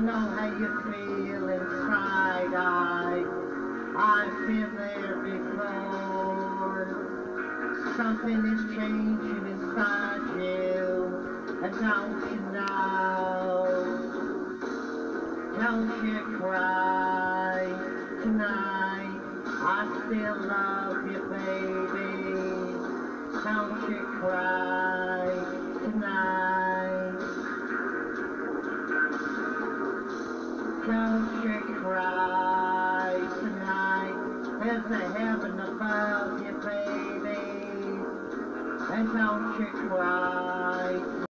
know how you feel inside. I've been there before. Something is changing inside you, and don't you know? Don't you cry tonight. I still love you, baby. Don't you cry tonight. Don't you cry tonight. There's a heaven above you, baby. And don't you cry.